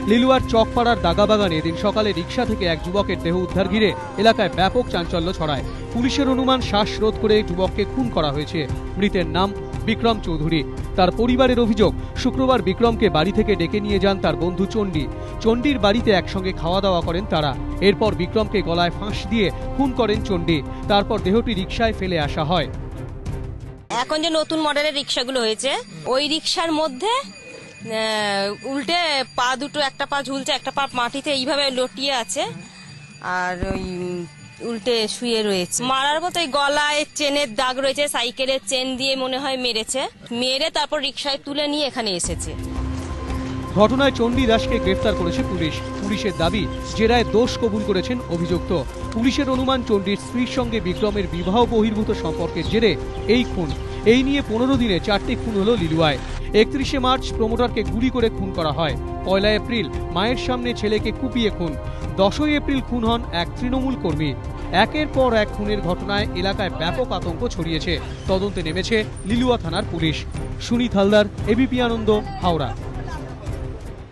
লিলুয়ার চকপাড়ার দাগাবাগানে এদিন সকালে রিকশা থেকে এক যুবকের দেহ উদ্ধার ঘিরে এলাকায় ব্যাপক চাঞ্চল্য ছড়ায়। পুলিশের অনুমান শ্বাসরোধ করে যুবককে খুন করা হয়েছে। মৃতের নাম বিক্রম চৌধুরী। তার পরিবারের অভিযোগ, শুক্রবার বিক্রমকে বাড়ি থেকে ডেকে নিয়ে যান তার বন্ধু চণ্ডী। চণ্ডীর বাড়িতে একসঙ্গে খাওয়া দাওয়া করেন তারা। এরপর বিক্রমকে গলায় ফাঁস দিয়ে খুন করেন চণ্ডী। তারপর দেহটি রিকশায় ফেলে আসা হয়। এখন যে নতুন মডেলের রিক্সাগুলো হয়েছে, ওই রিক্সার মধ্যে উল্টে পা দুটো, একটা পা ঝুলছে, একটা পা মাটিতে এইভাবে লটিয়ে আছে, আর ওই উল্টে শুয়ে রয়েছে। মারার মতো গলায় চেনের দাগ রয়েছে, সাইকেলের চেন দিয়ে মনে হয় মেরেছে। মেরে তারপর রিক্সায় তুলে নিয়ে এখানে এসেছে। ঘটনায় চণ্ডী দাসকে গ্রেফতার করেছে পুলিশ। পুলিশের দাবি, জেরায় দোষ কবুল করেছেন অভিযুক্ত। পুলিশের অনুমান, চণ্ডীর স্ত্রীর সঙ্গে বিক্রমের বিবাহ বহির্ভূত সম্পর্কের জেরে এই খুন। এই নিয়ে 15 দিনে 4টি খুন হলো লিলুয়ায়। 31শে মার্চ প্রমোটারকে গুলি করে খুন করা হয়। 1 এপ্রিল মায়ের সামনে ছেলেকে কুপিয়ে খুন। 10ই এপ্রিল খুন হন এক তৃণমূল কর্মী। একের পর এক খুনের ঘটনায় এলাকায় ব্যাপক আতঙ্ক ছড়িয়েছে। তদন্তে নেমেছে লিলুয়া থানার পুলিশ। সুনীত হালদার, এবিপি আনন্দ, হাওড়া।